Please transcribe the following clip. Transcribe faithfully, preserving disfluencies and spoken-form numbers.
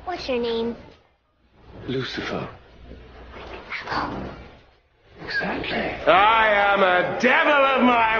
What's your name? Lucifer. Oh. Exactly. I am a devil of my